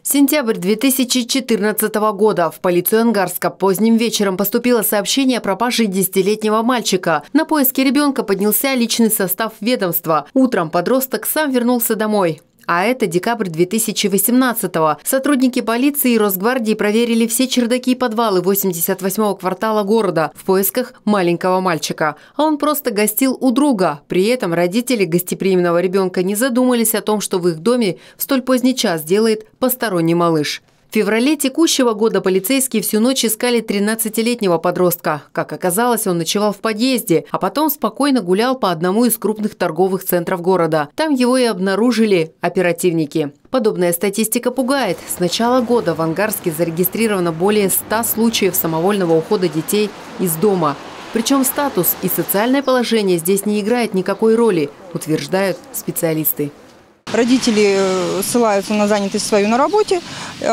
Сентябрь 2014 года. В полицию Ангарска поздним вечером поступило сообщение о пропаже 10-летнего мальчика. На поиски ребенка поднялся личный состав ведомства. Утром подросток сам вернулся домой. А это декабрь 2018-го. Сотрудники полиции и Росгвардии проверили все чердаки и подвалы 88-го квартала города в поисках маленького мальчика. А он просто гостил у друга. При этом родители гостеприимного ребенка не задумались о том, что в их доме в столь поздний час делает посторонний малыш. В феврале текущего года полицейские всю ночь искали 13-летнего подростка. Как оказалось, он ночевал в подъезде, а потом спокойно гулял по одному из крупных торговых центров города. Там его и обнаружили оперативники. Подобная статистика пугает. С начала года в Ангарске зарегистрировано более 100 случаев самовольного ухода детей из дома. Причем статус и социальное положение здесь не играют никакой роли, утверждают специалисты. Родители ссылаются на занятость свою на работе,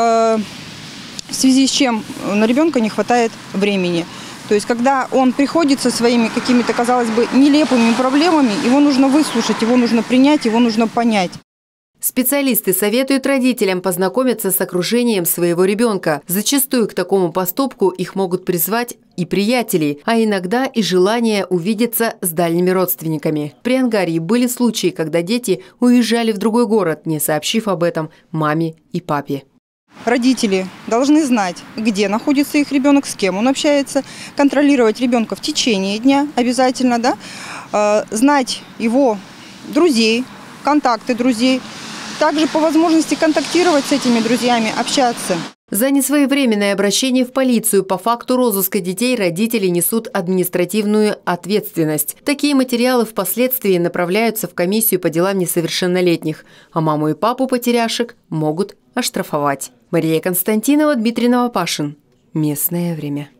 в связи с чем на ребенка не хватает времени. То есть, когда он приходит со своими какими-то, казалось бы, нелепыми проблемами, его нужно выслушать, его нужно принять, его нужно понять. Специалисты советуют родителям познакомиться с окружением своего ребенка. Зачастую к такому поступку их могут призвать и приятели, а иногда и желание увидеться с дальними родственниками. При Ангарье были случаи, когда дети уезжали в другой город, не сообщив об этом маме и папе. Родители должны знать, где находится их ребенок, с кем он общается, контролировать ребенка в течение дня обязательно, да? Знать его друзей, контакты друзей, также по возможности контактировать с этими друзьями, общаться. За несвоевременное обращение в полицию по факту розыска детей родители несут административную ответственность. Такие материалы впоследствии направляются в комиссию по делам несовершеннолетних, а маму и папу потеряшек могут оштрафовать. Мария Константинова, Дмитрий Новопашин. Местное время.